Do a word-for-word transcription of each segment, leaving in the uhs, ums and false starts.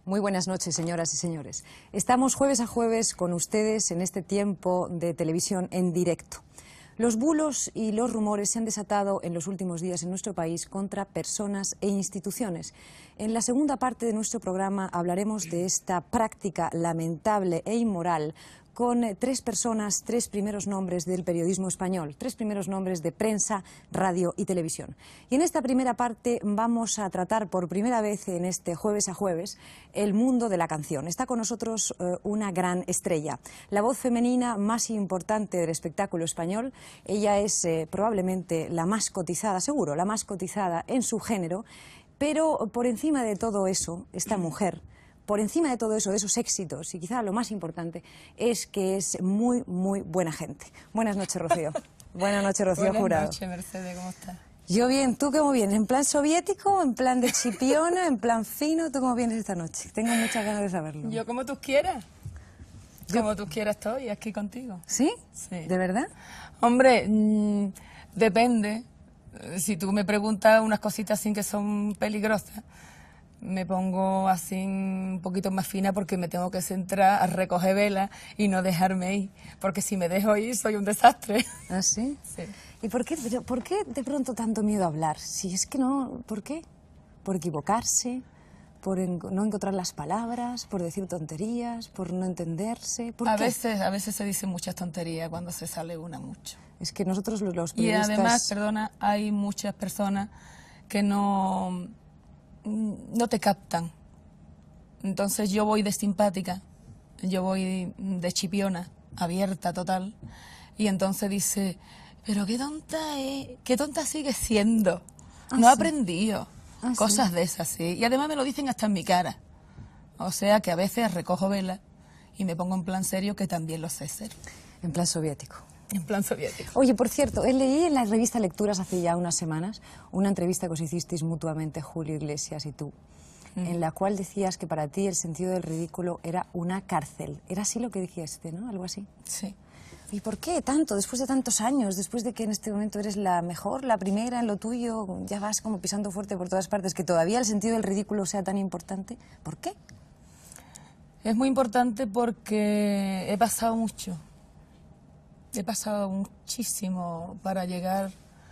Muy buenas noches, señoras y señores. Estamos jueves a jueves con ustedes en este tiempo de televisión en directo. Los bulos y los rumores se han desatado en los últimos días en nuestro país contra personas e instituciones. En la segunda parte de nuestro programa hablaremos de esta práctica lamentable e inmoral con tres personas, tres primeros nombres del periodismo español, tres primeros nombres de prensa, radio y televisión. Y en esta primera parte vamos a tratar por primera vez en este jueves a jueves el mundo de la canción. Está con nosotros eh, una gran estrella, la voz femenina más importante del espectáculo español. Ella es eh, probablemente la más cotizada, seguro, la más cotizada en su género, pero por encima de todo eso, esta mujer, por encima de todo eso, de esos éxitos, y quizá lo más importante, es que es muy, muy buena gente. Buenas noches, Rocío. Buenas noches, Rocío Buenas Jurado. Buenas noches, Mercedes, ¿cómo estás? Yo bien, ¿tú cómo vienes? ¿En plan soviético, en plan de chipiona, en plan fino? ¿Tú cómo vienes esta noche? Tengo muchas ganas de saberlo. Yo como tú quieras. Yo... Como tú quieras estoy aquí contigo. ¿Sí? Sí. ¿De verdad? Hombre, mmm, depende. Si tú me preguntas unas cositas así que son peligrosas, me pongo así un poquito más fina porque me tengo que centrar a recoger velas y no dejarme ir, porque si me dejo ir soy un desastre. ¿Ah, sí? Sí. ¿Y por qué, por qué de pronto tanto miedo a hablar? Si es que no, ¿por qué? ¿Por equivocarse? ¿Por en, no encontrar las palabras? ¿Por decir tonterías? ¿Por no entenderse? ¿Por a qué? veces, a veces se dicen muchas tonterías cuando se sale una mucho. Es que nosotros los periodistas... Y además, perdona, hay muchas personas que no... no te captan. Entonces yo voy de simpática, yo voy de chipiona, abierta total, y entonces dice, pero qué tonta es, qué tonta sigue siendo, ah, no ha sí. aprendido, ah, cosas sí. de esas, sí, y además me lo dicen hasta en mi cara, o sea que a veces recojo vela y me pongo en plan serio, que también lo sé ser. En plan soviético. En plan soviético. Oye, por cierto, leí en la revista Lecturas hace ya unas semanas una entrevista que os hicisteis mutuamente Julio Iglesias y tú, mm. en la cual decías que para ti el sentido del ridículo era una cárcel. Era así lo que dijiste, ¿no? Algo así. Sí. ¿Y por qué tanto? Después de tantos años, después de que en este momento eres la mejor, la primera en lo tuyo, ya vas como pisando fuerte por todas partes, que todavía el sentido del ridículo sea tan importante. ¿Por qué? Es muy importante porque he pasado mucho. He pasado muchísimo para llegar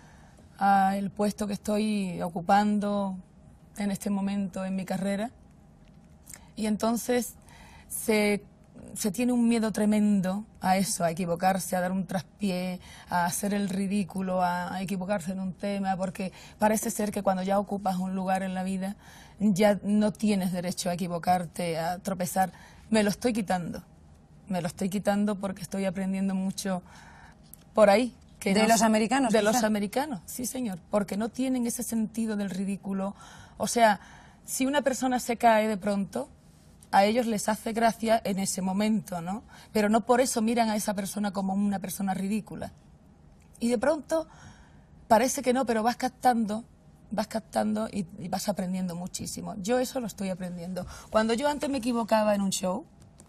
al puesto que estoy ocupando en este momento en mi carrera. Y entonces se, se tiene un miedo tremendo a eso, a equivocarse, a dar un traspié, a hacer el ridículo, a, a equivocarse en un tema, porque parece ser que cuando ya ocupas un lugar en la vida ya no tienes derecho a equivocarte, a tropezar. Me lo estoy quitando. Me lo estoy quitando porque estoy aprendiendo mucho por ahí. Que ¿De no, los americanos? De quizá. los americanos, sí señor, porque no tienen ese sentido del ridículo. O sea, si una persona se cae de pronto, a ellos les hace gracia en ese momento, ¿no? Pero no por eso miran a esa persona como una persona ridícula. Y de pronto parece que no, pero vas captando, vas captando y, y vas aprendiendo muchísimo. Yo eso lo estoy aprendiendo. Cuando yo antes me equivocaba en un show,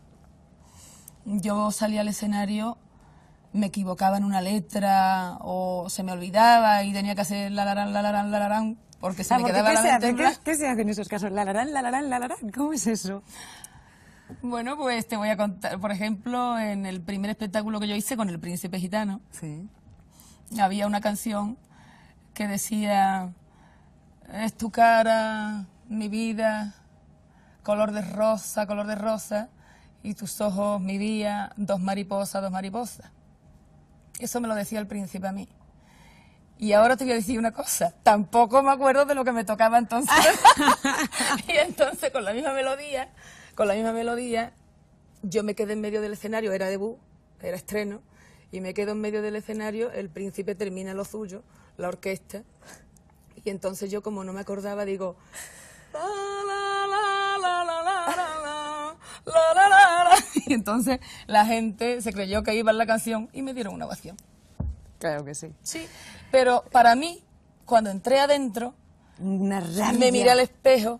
yo salía al escenario, me equivocaba en una letra o se me olvidaba y tenía que hacer la larán, la larán, la larán, porque se ah, me porque quedaba ¿qué la se mente hace? en blanco. ¿Qué, ¿Qué se hace en esos casos? ¿La larán, la larán, la larán? ¿Cómo es eso? Bueno, pues te voy a contar, por ejemplo, en el primer espectáculo que yo hice con El Príncipe Gitano, sí. había una canción que decía, es tu cara, mi vida, color de rosa, color de rosa, y tus ojos, mi vida, dos mariposas, dos mariposas. Eso me lo decía el príncipe a mí. Y ahora te voy a decir una cosa, tampoco me acuerdo de lo que me tocaba entonces. Y entonces con la misma melodía, con la misma melodía, yo me quedé en medio del escenario, era debut, era estreno, y me quedo en medio del escenario, el príncipe termina lo suyo, la orquesta, y entonces yo como no me acordaba digo... La, la, la, la, la, la, la, la, la, la, la. Y entonces la gente se creyó que iba en la canción y me dieron una ovación. Claro que sí. Sí, pero para mí, cuando entré adentro, una rabia. Me miré al espejo,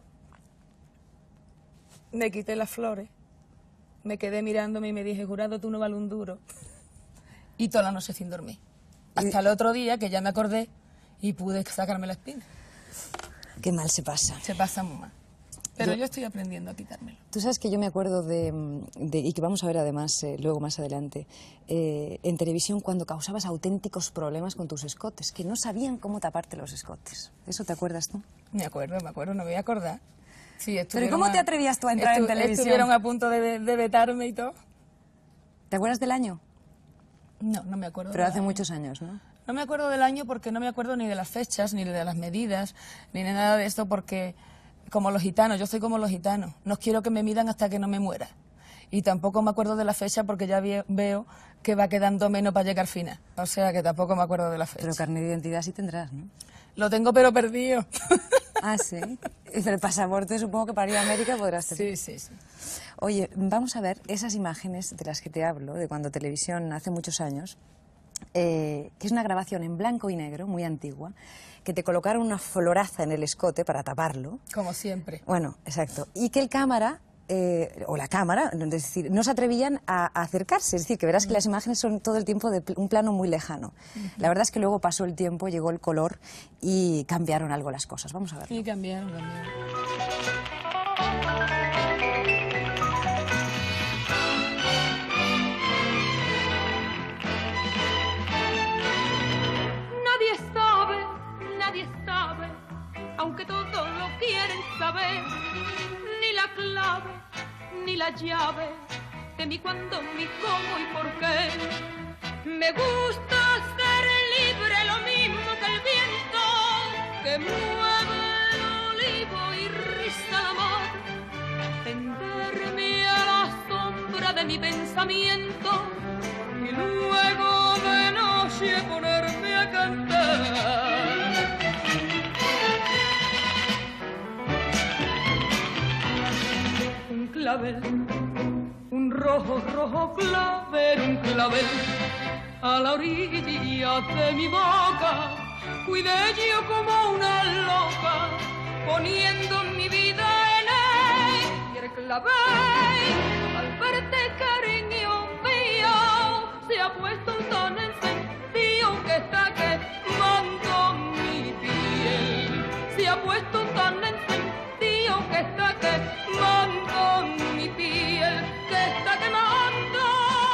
me quité las flores, me quedé mirándome y me dije, Jurado, tú no vales un duro. Y toda la noche sin dormir. Hasta el otro día que ya me acordé y pude sacarme la espina. Qué mal se pasa. Se pasa muy mal. Pero yo, yo estoy aprendiendo a quitármelo. Tú sabes que yo me acuerdo de, de y que vamos a ver además eh, luego más adelante, eh, en televisión cuando causabas auténticos problemas con tus escotes, que no sabían cómo taparte los escotes. ¿Eso te acuerdas tú? Me acuerdo, me acuerdo, no me voy a acordar. Sí, ¿Pero cómo te atrevías tú a entrar en televisión? Estuvieron a punto de, de vetarme y todo. ¿Te acuerdas del año? No, no me acuerdo. Pero hace año. muchos años, ¿no? No me acuerdo del año porque no me acuerdo ni de las fechas, ni de las medidas, ni de nada de esto porque, como los gitanos, yo soy como los gitanos, no quiero que me midan hasta que no me muera. Y tampoco me acuerdo de la fecha porque ya vi, veo que va quedando menos para llegar final. O sea que tampoco me acuerdo de la fecha. Pero carnet de identidad sí tendrás, ¿no? Lo tengo pero perdido. Ah, sí. Y el pasaporte supongo que para ir a América podrás tener. Sí, sí, sí. Oye, vamos a ver esas imágenes de las que te hablo, de cuando televisión hace muchos años, eh, que es una grabación en blanco y negro, muy antigua, que te colocaron una floraza en el escote para taparlo. Como siempre. Bueno, exacto. Y que el cámara... Eh, o la cámara, es decir, no se atrevían a, a acercarse, es decir, que verás que las imágenes son todo el tiempo de un plano muy lejano. Uh-huh. La verdad es que luego pasó el tiempo, llegó el color y cambiaron algo las cosas. Vamos a ver. Sí, cambiaron, cambiaron. Nadie sabe, nadie sabe, aunque todos lo quieren saber, ni la clave, ni la llave de mi cuándo, mi cómo y por qué. Me gusta ser libre, lo mismo que el viento que mueve el olivo y riza la mar, tenderme a la sombra de mi pensamiento y luego de noche ponerme a cantar. Un clavel, un rojo, rojo clavel, un clavel a la orilla de mi boca. Cuidé yo como una loca, poniendo mi vida en él. Y el clavel, al verte cariño mío, se ha puesto tan encendido que está quemando mi piel. Se ha puesto tan encendido que está quemando mi piel, que está quemando,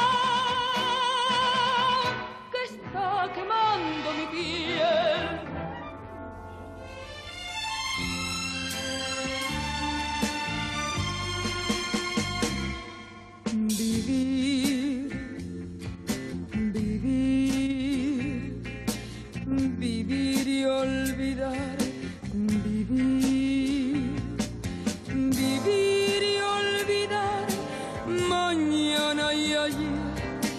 que está quemando mi piel. Vivir, vivir, vivir y olvidar, vivir, vivir y olvidar, mañana y ayer,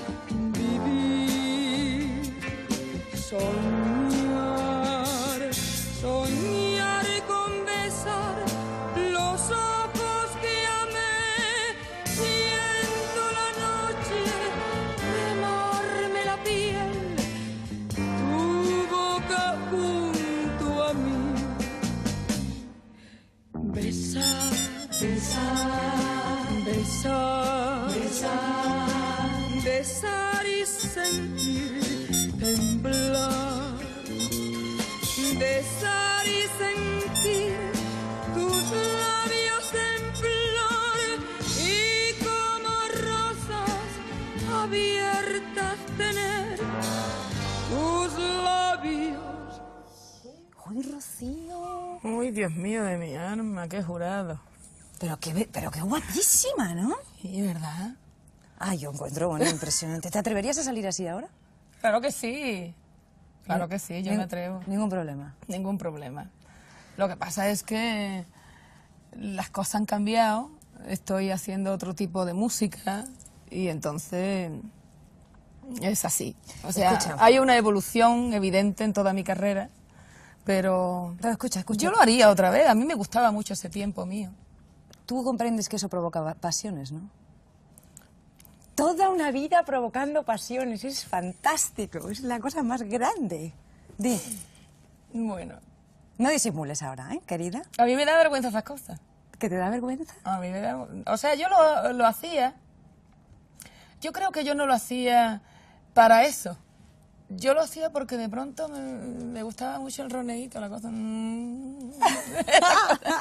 vivir, soñar, soñar con besar los ojos que amé, siendo la noche quemarme la piel, tu boca junto a mí, besar, besar, besar, besar, besar y sentir temblar, besar y sentir tus labios en flor y como rosas abiertas tener tus labios. ¡Uy, Rocío! Uy, Dios mío de mi alma, qué jurado. Pero qué, pero qué guapísima, ¿no? Sí, ¿verdad? Ah, yo encuentro, bueno, impresionante. ¿Te atreverías a salir así ahora? Claro que sí. Claro que sí, yo Ning- me atrevo. Ningún problema. Ningún problema. Lo que pasa es que las cosas han cambiado, estoy haciendo otro tipo de música y entonces es así. O sea, Escucha. hay una evolución evidente en toda mi carrera, pero Pero escucha, escucha. yo lo haría otra vez. A mí me gustaba mucho ese tiempo mío. Tú comprendes que eso provoca va- pasiones, ¿no? Toda una vida provocando pasiones, es fantástico, es la cosa más grande. Di, Bueno, no disimules ahora, ¿eh, querida? a mí me da vergüenza esas cosas. ¿Que te da vergüenza? A mí me da... O sea, yo lo, lo hacía. Yo creo que yo no lo hacía para eso. Yo lo hacía porque de pronto me, me gustaba mucho el roneíto, la cosa... mm. Pero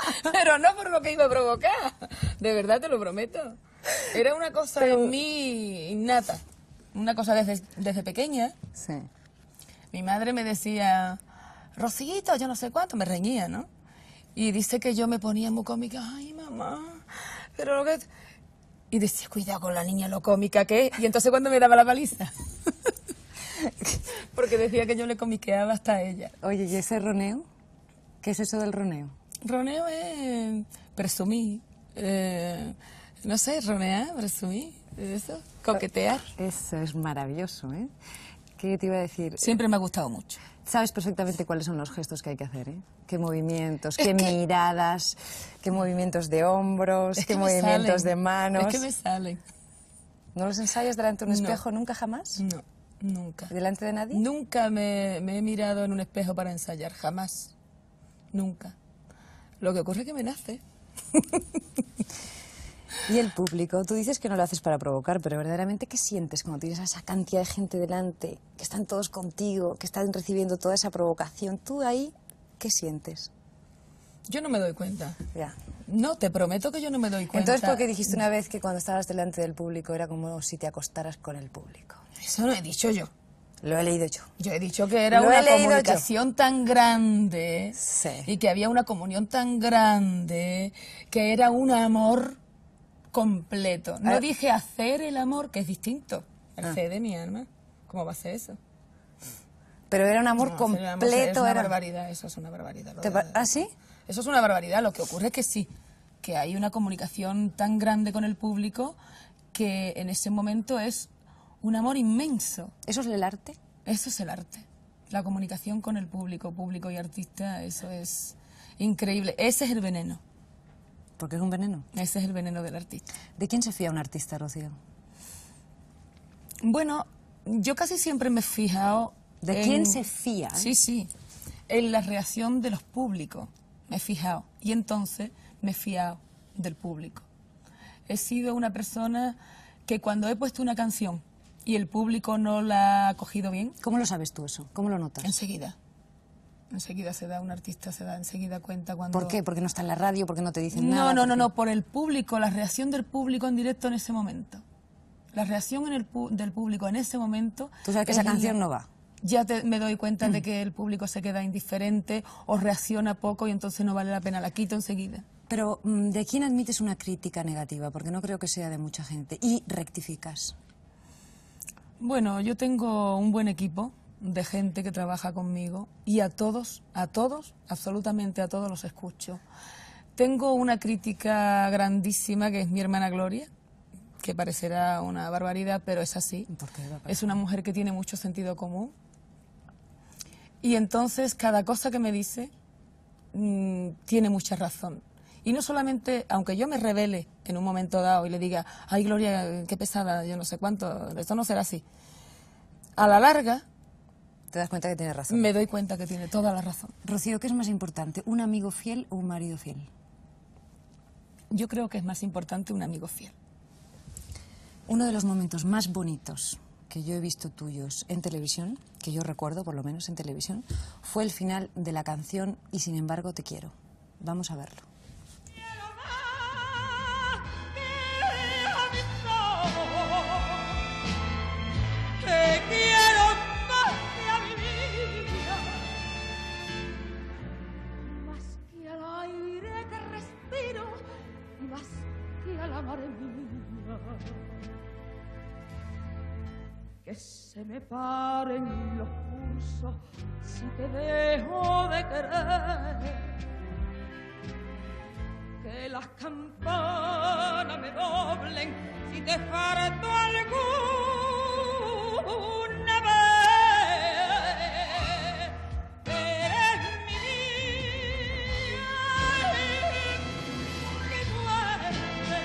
Pero no por lo que iba a provocar. De verdad te lo prometo. Era una cosa Pero... en mí innata. Una cosa desde, desde pequeña. Sí. Mi madre me decía, Rosito, yo no sé cuánto, me reñía, ¿no? Y dice que yo me ponía muy cómica. Ay, mamá, pero lo que... Y decía, cuidado con la niña lo cómica que es. Y entonces cuando me daba la paliza. Porque decía que yo le comiqueaba hasta a ella. Oye, ¿y ese roneo? ¿Qué es eso del roneo? Roneo es presumir. Eh, no sé, ronear, presumir. Eso, coquetear. Eso es maravilloso, ¿eh? ¿Qué te iba a decir? Siempre me ha gustado mucho. Sabes perfectamente cuáles son los gestos que hay que hacer, ¿eh? Qué movimientos, qué Es que... miradas, qué movimientos de hombros, es qué que me movimientos salen. de manos. Es que me salen. ¿No los ensayas delante de un No. espejo nunca jamás? No, nunca. ¿Delante de nadie? Nunca me, me he mirado en un espejo para ensayar, jamás. Nunca. Lo que ocurre es que me nace. Y el público, tú dices que no lo haces para provocar, pero verdaderamente, ¿qué sientes cuando tienes a esa cantidad de gente delante, que están todos contigo, que están recibiendo toda esa provocación? Tú ahí, ¿qué sientes? Yo no me doy cuenta. Ya. No, te prometo que yo no me doy cuenta. Entonces, ¿por qué dijiste una vez que cuando estabas delante del público era como si te acostaras con el público? Eso no he dicho yo. Lo he leído yo. Yo he dicho que era Lo he una leído comunicación tan grande Sí. y que había una comunión tan grande que era un amor completo. No Ah. dije hacer el amor, que es distinto. El Ah. fe de mi alma. ¿Cómo va a ser eso? Pero era un amor No, hacer el amor completo. es una era... barbaridad, eso es una barbaridad. lo ¿Te de- pa- ¿Ah, sí? Eso es una barbaridad. Lo que ocurre es que sí, que hay una comunicación tan grande con el público que en ese momento es un amor inmenso. ¿Eso es el arte? Eso es el arte. La comunicación con el público, público y artista, eso es increíble. Ese es el veneno. Porque es un veneno. Ese es el veneno del artista. ¿De quién se fía un artista, Rocío? Bueno, yo casi siempre me he fijado... ¿De en- quién se fía? eh? Sí, sí. En la reacción de los públicos me he fijado. Y entonces me he fiado del público. He sido una persona que cuando he puesto una canción y el público no la ha cogido bien, ¿Cómo lo sabes tú eso? ¿Cómo lo notas? enseguida. Enseguida se da, un artista se da enseguida cuenta cuando... ¿Por qué? ¿Porque no está en la radio? ¿Porque no te dicen No, nada? no, no, ¿Por no, qué? por el público, la reacción del público en directo en ese momento. La reacción en el pu- del público en ese momento... Tú sabes que es esa la- canción no va. Ya te- me doy cuenta de que el público se queda indiferente o reacciona poco y entonces no vale la pena, la quito enseguida. Pero, mm, ¿de quién admites una crítica negativa? Porque no creo que sea de mucha gente. Y rectificas. Bueno, yo tengo un buen equipo de gente que trabaja conmigo y a todos, a todos, absolutamente a todos los escucho. Tengo una crítica grandísima que es mi hermana Gloria, que parecerá una barbaridad, pero es así. ¿Por qué va a pasar? Es una mujer que tiene mucho sentido común. Y entonces cada cosa que me dice mm, tiene mucha razón. Y no solamente, aunque yo me revele en un momento dado y le diga, ay Gloria, qué pesada, yo no sé cuánto, esto no será así. A la larga Te das cuenta que tienes razón. me doy cuenta que tiene toda la razón. Rocío, ¿qué es más importante? ¿Un amigo fiel o un marido fiel? Yo creo que es más importante un amigo fiel. Uno de los momentos más bonitos que yo he visto tuyos en televisión, que yo recuerdo por lo menos en televisión, fue el final de la canción Y sin embargo te quiero. Vamos a verlo. Te quiero más que a mi vida, más que al aire que respiro, más que a la mar mía. Que se me paren los pulsos si te dejo de querer. Que las campanas me doblen si te falto alguna vez. Eres mi vida, mi muerte.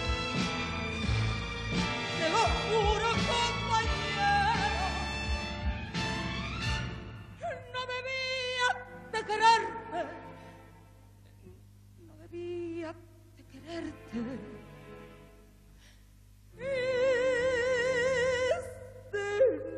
Te lo juro, compañero, no debía de quererte. No debía de quererte. Y sin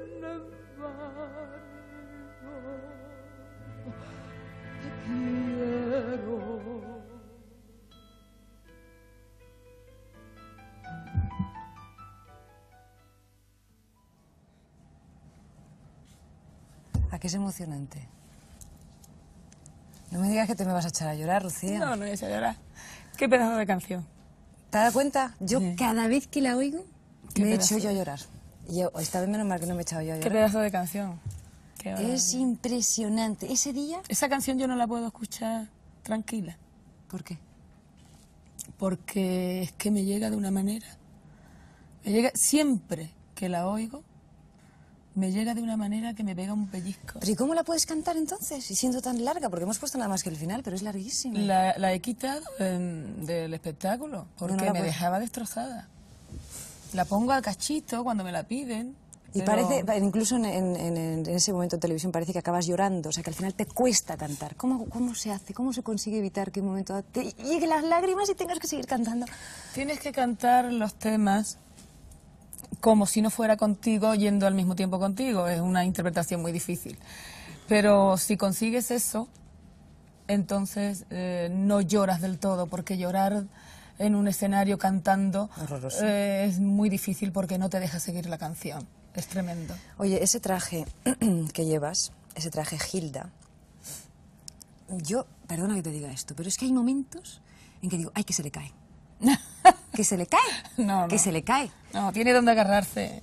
que es emocionante. No me digas que te me vas a echar a llorar, Rocío. No, no voy a echar a llorar. Qué pedazo de canción. ¿Te das cuenta? Yo Sí. cada vez que la oigo Qué me pedazo echo yo a de- llorar. Y yo, esta vez menos mal que no me he echado yo a Qué llorar. pedazo de canción. Qué maravilla. Es impresionante. Ese día... Esa canción yo no la puedo escuchar tranquila, ¿Por qué? porque es que me llega de una manera. Me llega siempre que la oigo, me llega de una manera que me pega un pellizco. ¿Pero y cómo la puedes cantar entonces? Y siendo tan larga, porque hemos puesto nada más que el final, pero es larguísima. La, la he quitado em, del espectáculo porque No, no la me puedes. dejaba destrozada. La pongo al cachito cuando me la piden. Y pero- parece, incluso en, en- en- en ese momento en televisión, parece que acabas llorando, o sea, que al final te cuesta cantar. ¿Cómo, cómo se hace? ¿Cómo se consigue evitar que en un momento dado te lleguen las lágrimas y tengas que seguir cantando? Tienes que cantar los temas como si no fuera contigo, yendo al mismo tiempo contigo. Es una interpretación muy difícil. Pero si consigues eso, entonces eh, no lloras del todo, porque llorar en un escenario cantando Horroroso. eh, es muy difícil porque no te deja seguir la canción. Es tremendo. Oye, ese traje que llevas, ese traje Gilda, yo, perdona que te diga esto, pero es que hay momentos en que digo, ay, que se le cae. Que se le cae. No, Que no. se le cae. No, tiene donde agarrarse.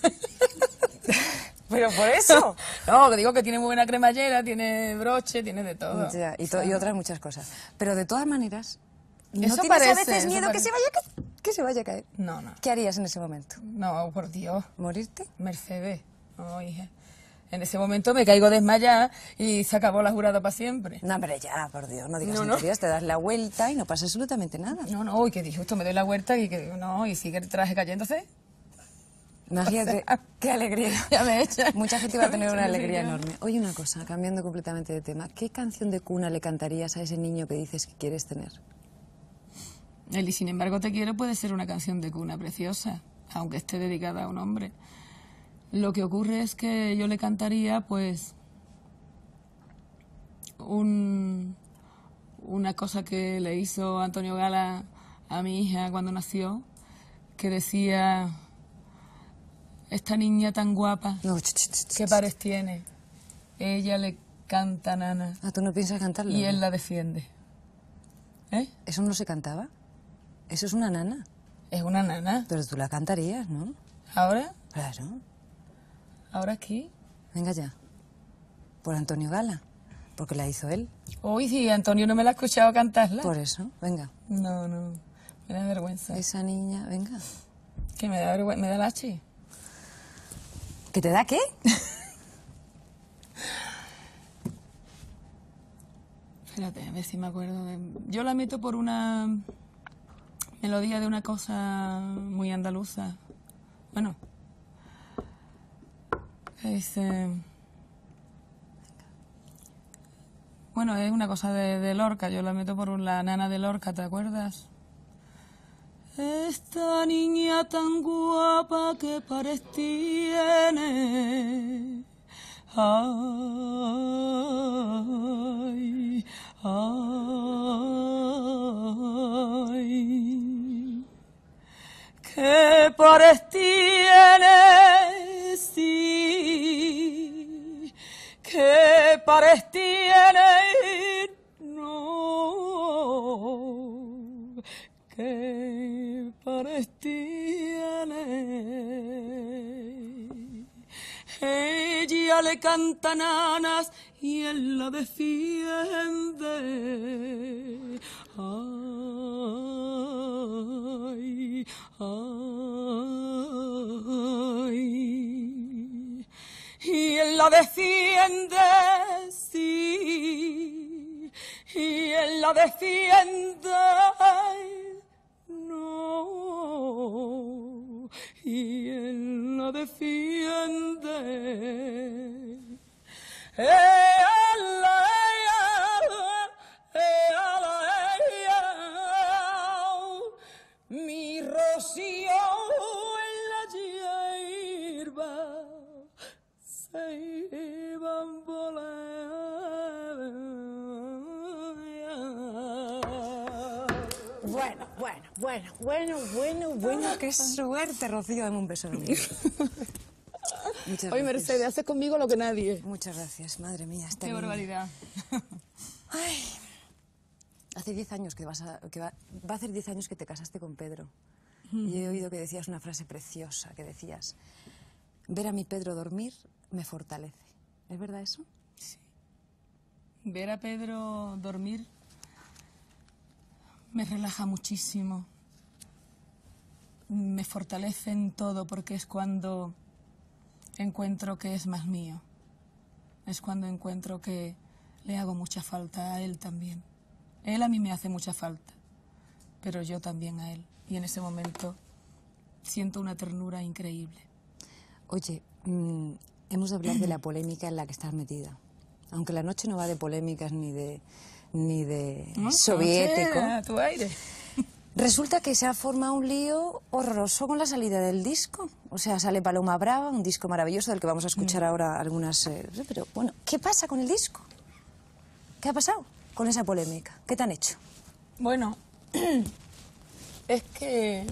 Pero por eso. No, que digo que tiene muy buena cremallera, tiene broche, tiene de todo. Ya, y, to- y otras muchas cosas. Pero de todas maneras, ¿no Eso tienes parece, a veces eso miedo que parece. se vaya a ca- que se vaya a caer? No, no. ¿Qué harías en ese momento? No, por Dios. ¿Morirte? Mercedes. No, hija. En ese momento me caigo desmayada y se acabó la jurada para siempre. No, hombre, ya, por Dios, no digas No, no. tonterías, te das la vuelta y no pasa absolutamente nada. No, no, uy, que dijo esto, me doy la vuelta y que no, y sigue el traje cayéndose. Imagínate, qué alegría. Ya me echa. Mucha gente iba a tener una Ya me alegría echa, enorme. Oye, una cosa, cambiando completamente de tema, ¿qué canción de cuna le cantarías a ese niño que dices que quieres tener? El y sin embargo te quiero puede ser una canción de cuna preciosa, aunque esté dedicada a un hombre. Lo que ocurre es que yo le cantaría, pues, un, una cosa que le hizo Antonio Gala a mi hija cuando nació, que decía, esta niña tan guapa, No, ch, ch, ch, ch. ¿qué pares tiene? Ella le canta nana Ah, ¿tú no piensas cantarlo? y él la defiende. ¿Eh? ¿Eso no se cantaba? Eso es una nana. Es una nana. Pero tú la cantarías, ¿no? ¿Ahora? Claro. ¿Ahora aquí? Venga ya. Por Antonio Gala. Porque la hizo él. Uy, sí, Antonio no me la ha escuchado cantarla. Por eso, venga. No, no, me da vergüenza. Esa niña, venga. Que me da vergüenza, me da lache. ¿Que te da qué? Espérate, a ver si me acuerdo de... Yo la meto por una melodía de una cosa muy andaluza. Bueno, que dice... Bueno, es una cosa de, de Lorca, yo la meto por la nana de Lorca, ¿te acuerdas? Esta niña tan guapa que pares tiene, ay, ay, que pares tiene, sí, que pares tiene, no, que pares tiene. Ella le canta nanas y él la defiende. Ay, ay. Y él la defiende, sí. Y él la defiende, no. Y él la defiende. Eh, ala, eh, ala, eh, mi rocío en la hierba se iban volando. Bueno, bueno, bueno, bueno, bueno, bueno, qué suerte, Rocío, dame un beso. Muchas Oye, gracias. Mercedes, haces conmigo lo que nadie. Muchas gracias, madre mía. Esta Qué niña. barbaridad. Ay, hace diez años que vas a... Que va, va a hacer diez años que te casaste con Pedro. Mm. Y he oído que decías una frase preciosa, que decías, ver a mi Pedro dormir me fortalece. ¿Es verdad eso? Sí. Ver a Pedro dormir me relaja muchísimo. Me fortalece en todo porque es cuando encuentro que es más mío. Es cuando encuentro que le hago mucha falta a él también. Él a mí me hace mucha falta, pero yo también a él. Y en ese momento siento una ternura increíble. Oye, mmm, hemos de hablar de la polémica en la que estás metida. Aunque la noche no va de polémicas ni de, ni de ¿No? soviético. A tu aire. Resulta que se ha formado un lío horroroso con la salida del disco. O sea, sale Paloma Brava, un disco maravilloso del que vamos a escuchar mm. ahora algunas... Eh, pero bueno, ¿qué pasa con el disco? ¿Qué ha pasado con esa polémica? ¿Qué te han hecho? Bueno, es que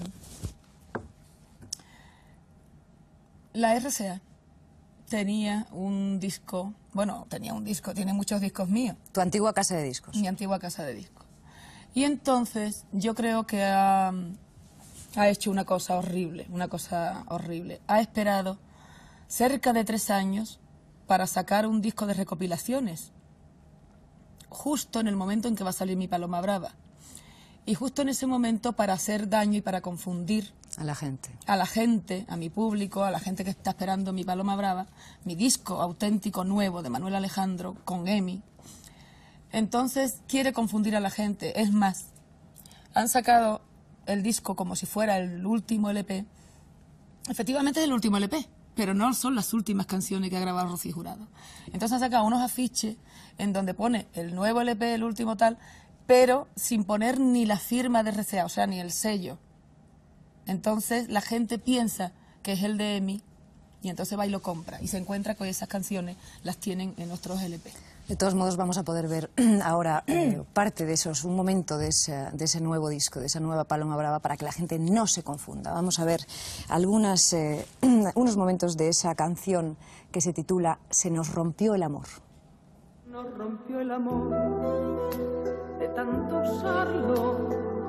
la R C A tenía un disco, bueno, tenía un disco, tiene muchos discos míos. Tu antigua casa de discos. Mi antigua casa de discos. Y entonces yo creo que ha, ha hecho una cosa horrible, una cosa horrible. Ha esperado cerca de tres años para sacar un disco de recopilaciones, justo en el momento en que va a salir mi Paloma Brava. Y justo en ese momento para hacer daño y para confundir a la gente, a la gente, a mi público, a la gente que está esperando mi Paloma Brava, mi disco auténtico nuevo de Manuel Alejandro con Emi. Entonces quiere confundir a la gente. Es más, han sacado el disco como si fuera el último L P. Efectivamente es el último L P, pero no son las últimas canciones que ha grabado Rocío Jurado. Entonces han sacado unos afiches en donde pone el nuevo L P, el último tal, pero sin poner ni la firma de R C A, o sea, ni el sello. Entonces la gente piensa que es el de Emi y entonces va y lo compra y se encuentra que esas canciones las tienen en otros L P. De todos modos vamos a poder ver ahora eh, parte de esos, un momento de ese, de ese nuevo disco, de esa nueva Paloma Brava, para que la gente no se confunda. Vamos a ver algunas, eh, unos momentos de esa canción que se titula Se nos rompió el amor. Nos rompió el amor de tanto usarlo,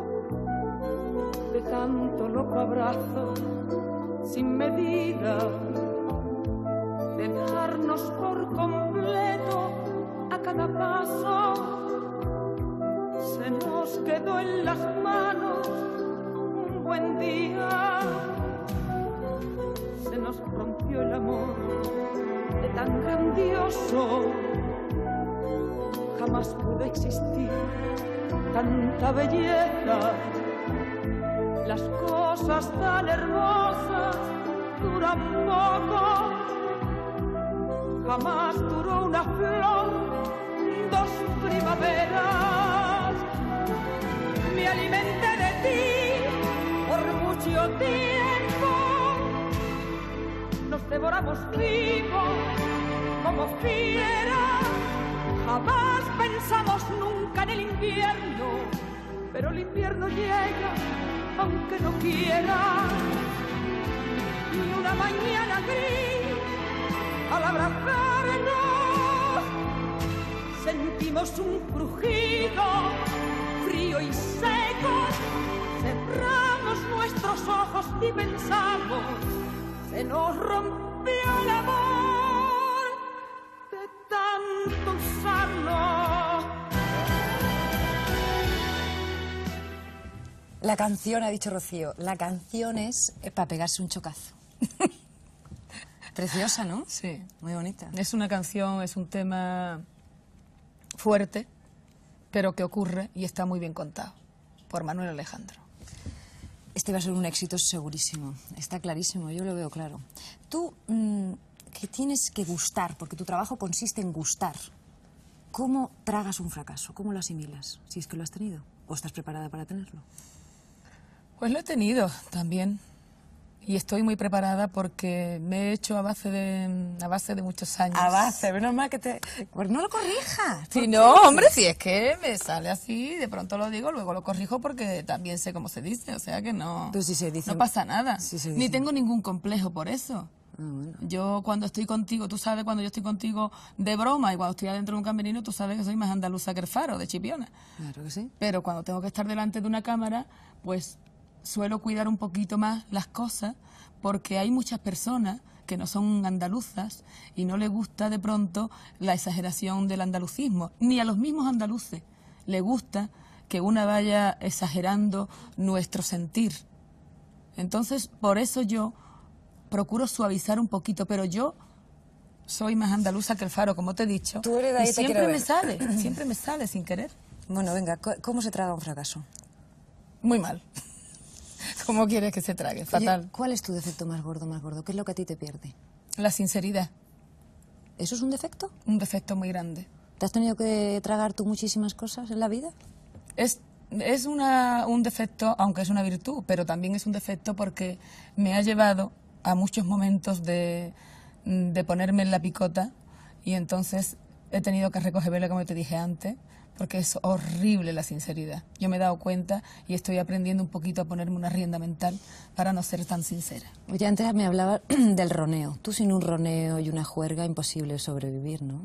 de tanto loco abrazo sin medida, de darnos por completo a cada paso. Se nos quedó en las manos un buen día, se nos rompió el amor de tan grandioso. Jamás pudo existir tanta belleza. Las cosas tan hermosas duran poco. Jamás duró una flor dos primaveras. Me alimenté de ti por mucho tiempo. Nos devoramos vivos como fieras. Jamás pensamos nunca en el invierno, pero el invierno llega aunque no quiera. Y una mañana gris, al abrazarnos, sentimos un crujido frío y seco. Cerramos nuestros ojos y pensamos, se nos rompió el amor de tanto usarlo. La canción, ha dicho Rocío, la canción es para pegarse un chocazo. Preciosa, ¿no? Sí. Muy bonita. Es una canción, es un tema fuerte, pero que ocurre y está muy bien contado por Manuel Alejandro. Este va a ser un éxito segurísimo, está clarísimo, yo lo veo claro. Tú, mmm, que tienes que gustar, porque tu trabajo consiste en gustar, ¿cómo tragas un fracaso? ¿Cómo lo asimilas? Si es que lo has tenido, ¿o estás preparada para tenerlo? Pues lo he tenido también. Y estoy muy preparada porque me he hecho a base de, a base de muchos años. A base, menos mal que te... Pues no lo corrijas. Si no, hombre, si es que me sale así, de pronto lo digo, luego lo corrijo porque también sé cómo se dice, o sea que no, Pero si se dice... no pasa nada. Si se Ni dice... tengo ningún complejo por eso. bueno. Yo cuando estoy contigo, tú sabes, cuando yo estoy contigo de broma y cuando estoy adentro de un camerino, tú sabes que soy más andaluza que el Faro, de Chipiona. Claro que sí. Pero cuando tengo que estar delante de una cámara, pues suelo cuidar un poquito más las cosas, porque hay muchas personas que no son andaluzas y no les gusta de pronto la exageración del andalucismo, ni a los mismos andaluces les gusta que una vaya exagerando nuestro sentir. Entonces, por eso yo procuro suavizar un poquito, pero yo soy más andaluza que el Faro, como te he dicho. Tú eres de ahí, y te siempre quiero me ver. sale, siempre me sale sin querer. Bueno, venga, ¿cómo se traga un fracaso? Muy mal. ¿Cómo quieres que se trague? Fatal. Oye, ¿cuál es tu defecto más gordo, más gordo? ¿Qué es lo que a ti te pierde? La sinceridad, ¿Eso es un defecto? un defecto muy grande. ¿Te has tenido que tragar tú muchísimas cosas en la vida? Es, es una, un defecto, aunque es una virtud, pero también es un defecto porque me ha llevado a muchos momentos de, de ponerme en la picota y entonces he tenido que recoger vela, como te dije antes, porque es horrible la sinceridad. Yo me he dado cuenta y estoy aprendiendo un poquito a ponerme una rienda mental para no ser tan sincera. Oye, antes me hablaba del roneo. Tú sin un roneo y una juerga, imposible sobrevivir, ¿no?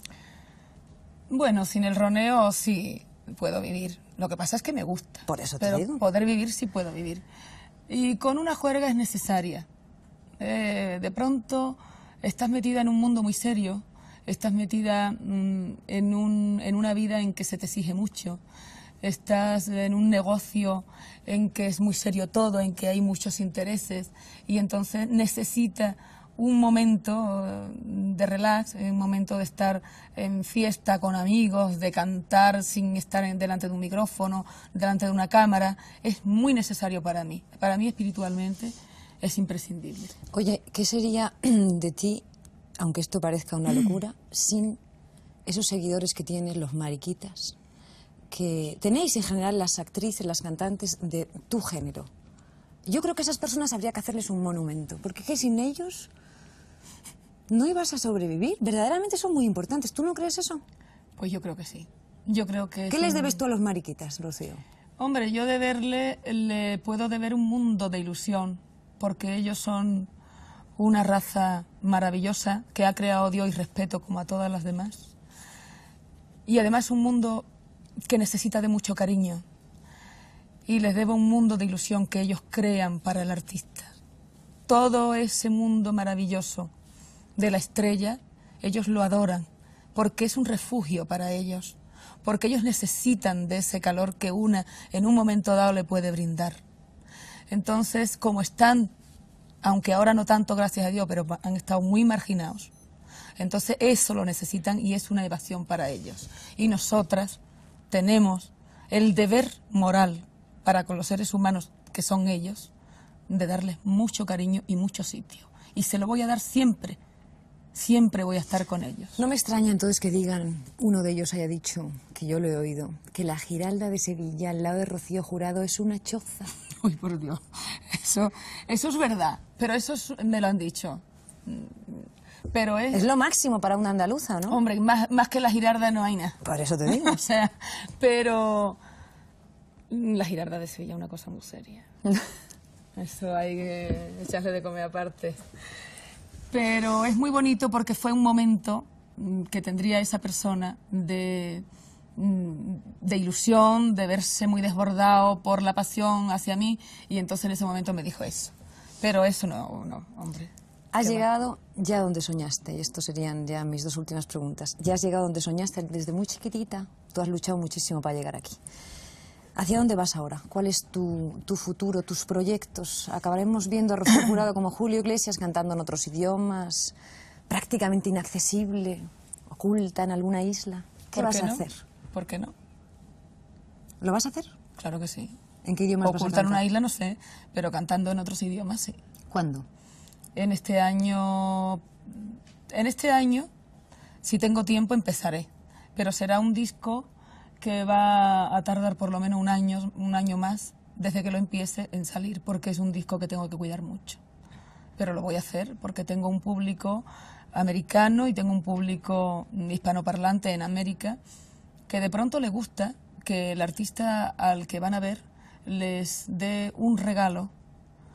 Bueno, sin el roneo sí puedo vivir. Lo que pasa es que me gusta. Por eso te pero digo. Poder vivir sí puedo vivir. Y con una juerga es necesaria. Eh, de pronto estás metida en un mundo muy serio, estás metida mmm, en, un, en una vida en que se te exige mucho, estás en un negocio en que es muy serio todo, en que hay muchos intereses y entonces necesitas un momento de relax, un momento de estar en fiesta con amigos, de cantar sin estar en, delante de un micrófono, delante de una cámara. Es muy necesario para mí. Para mí espiritualmente es imprescindible. Oye, ¿qué sería de ti, aunque esto parezca una locura, sin esos seguidores que tienen los mariquitas, que tenéis en general las actrices, las cantantes de tu género? Yo creo que a esas personas habría que hacerles un monumento, porque que sin ellos no ibas a sobrevivir. Verdaderamente son muy importantes. ¿Tú no crees eso? Pues yo creo que sí. Yo creo que ¿Qué es les un- debes tú a los mariquitas, Rocío? Hombre, yo deberle, le puedo deber un mundo de ilusión, porque ellos son una raza maravillosa que ha creado Dios y respeto como a todas las demás. Y además un mundo que necesita de mucho cariño. Y les debo un mundo de ilusión que ellos crean para el artista. Todo ese mundo maravilloso de la estrella, ellos lo adoran, porque es un refugio para ellos, porque ellos necesitan de ese calor que una en un momento dado le puede brindar. Entonces, como están, aunque ahora no tanto, gracias a Dios, pero han estado muy marginados, entonces eso lo necesitan y es una evasión para ellos. Y nosotras tenemos el deber moral para con los seres humanos que son ellos, de darles mucho cariño y mucho sitio. Y se lo voy a dar siempre, siempre voy a estar con ellos. No me extraña entonces que digan, uno de ellos haya dicho, que yo lo he oído, que la Giralda de Sevilla al lado de Rocío Jurado es una choza. Uy, por Dios, eso, eso es verdad, pero eso es- me lo han dicho. Pero es, Es lo máximo para una andaluza, ¿no? hombre, más, más que la Girarda no hay nada. Por eso te digo. O sea, pero la Girarda de Sevilla es una cosa muy seria. Eso hay que echarle de comer aparte. Pero es muy bonito porque fue un momento mm, que tendría esa persona de, mm, de ilusión, de verse muy desbordado por la pasión hacia mí, y entonces en ese momento me dijo eso. Pero eso no, no, hombre. Has ¿Qué va? llegado ya donde soñaste, y estos serían ya mis dos últimas preguntas. Ya has llegado donde soñaste desde muy chiquitita, tú has luchado muchísimo para llegar aquí. ¿Hacia dónde vas ahora? ¿Cuál es tu, tu futuro, tus proyectos? ¿Acabaremos viendo a Rocío Jurado como Julio Iglesias cantando en otros idiomas, prácticamente inaccesible, oculta en alguna isla? ¿Qué ¿Por vas qué a no? hacer? ¿Por qué no? ¿Lo vas a hacer? Claro que sí. ¿En qué idiomas vas a Ocultar cantar? una isla no sé, pero cantando en otros idiomas sí. ¿Cuándo? En este año, en este año, si tengo tiempo, empezaré. Pero será un disco que va a tardar por lo menos un año, un año más desde que lo empiece en salir, porque es un disco que tengo que cuidar mucho. Pero lo voy a hacer porque tengo un público americano y tengo un público hispanoparlante en América que de pronto le gusta que el artista al que van a ver les dé un regalo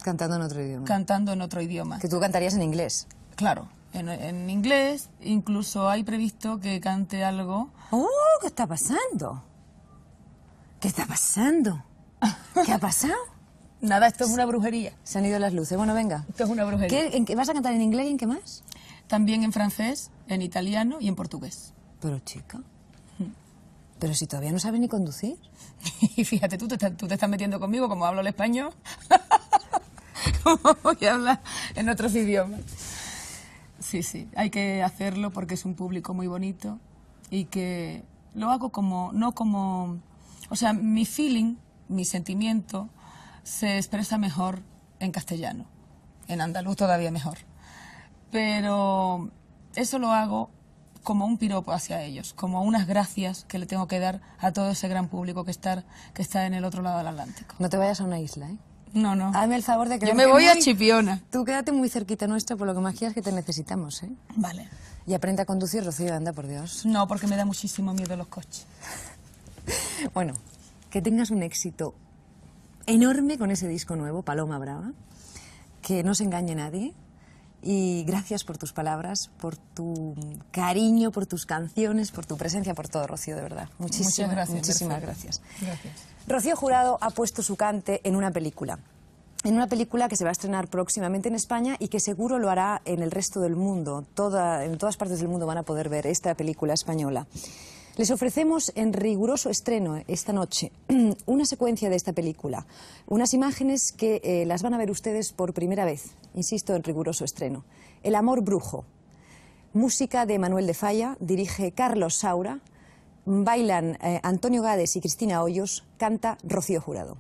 Cantando en otro idioma. Cantando en otro idioma. Que tú cantarías en inglés. Claro, en, en inglés, incluso hay previsto que cante algo. ¡Oh! ¿Qué está pasando? ¿Qué está pasando? ¿Qué ha pasado? Nada, esto es una brujería. Se han ido las luces. Bueno, venga. Esto es una brujería. ¿Qué, en qué, ¿Vas a cantar en inglés y en qué más? También en francés, en italiano y en portugués. Pero chica, pero si todavía no sabes ni conducir. Y fíjate, tú te, estás, tú te estás metiendo conmigo, como hablo el español, ¿cómo voy a hablar en otros idiomas? Sí, sí, hay que hacerlo porque es un público muy bonito y que lo hago como, no como... O sea, mi feeling, mi sentimiento, se expresa mejor en castellano, en andaluz todavía mejor. Pero eso lo hago como un piropo hacia ellos, como unas gracias que le tengo que dar a todo ese gran público que está, que está en el otro lado del Atlántico. No te vayas a una isla, ¿eh? No, no. Hazme el favor de que... Yo me voy a Chipiona. Tú quédate muy cerquita nuestra, por lo que más quieras, que te necesitamos, ¿eh? Vale. Y aprende a conducir, Rocío, anda, por Dios. No, porque me da muchísimo miedo los coches. Bueno, que tengas un éxito enorme con ese disco nuevo, Paloma Brava, que no se engañe nadie. Y gracias por tus palabras, por tu cariño, por tus canciones, por tu presencia, por todo, Rocío, de verdad. Muchísimas, Muchas gracias. Muchísimas Perfecto. gracias. Gracias. Rocío Jurado ha puesto su cante en una película. En una película que se va a estrenar próximamente en España y que seguro lo hará en el resto del mundo. Toda, en todas partes del mundo van a poder ver esta película española. Les ofrecemos en riguroso estreno esta noche una secuencia de esta película, unas imágenes que eh, las van a ver ustedes por primera vez, insisto, en riguroso estreno. El amor brujo, música de Manuel de Falla, dirige Carlos Saura, bailan eh, Antonio Gades y Cristina Hoyos, canta Rocío Jurado.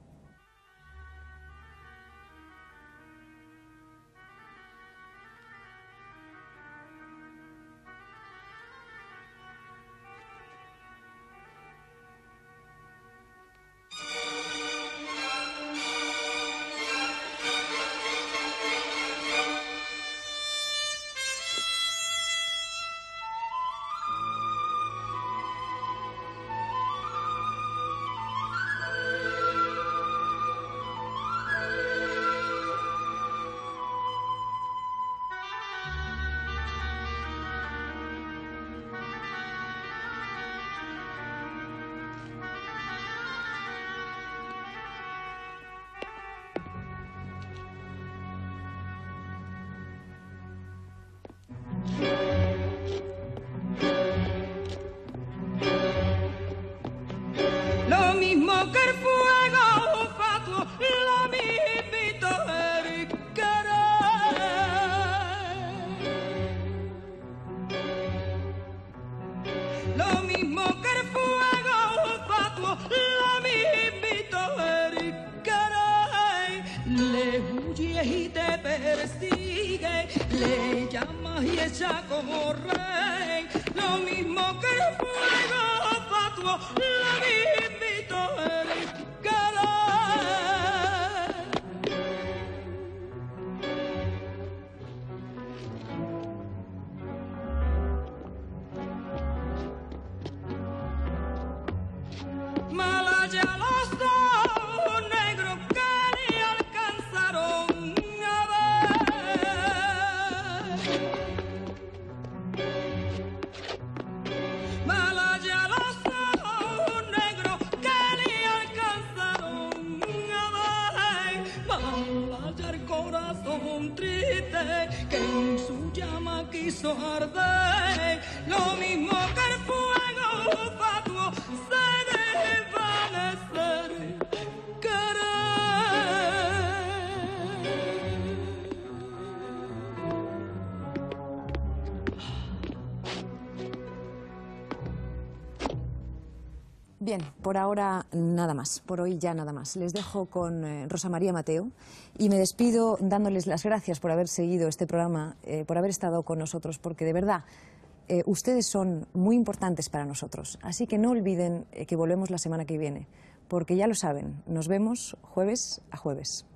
Lo mismo que el fuego fatuo, lo mismito el querer. Lo mismo que el fuego fatuo, lo mismito el querer. Le huye y te persigue, le llamas y echa a correr. Lo mismo que el fuego fatuo, lo mismito el querer. Malaya los ojos negros que ni alcanzaron a ver. Malaya los ojos negros que ni alcanzaron a ver. Malaya el corazón triste que en su llama quiso arder. Lo mismo que el fuego fatuo se desvanecer querer. Bien, por ahora nada más, por hoy ya nada más. Les dejo con eh, Rosa María Mateo y me despido dándoles las gracias por haber seguido este programa, eh, por haber estado con nosotros, porque de verdad eh, ustedes son muy importantes para nosotros. Así que no olviden eh, que volvemos la semana que viene, porque ya lo saben, nos vemos jueves a jueves.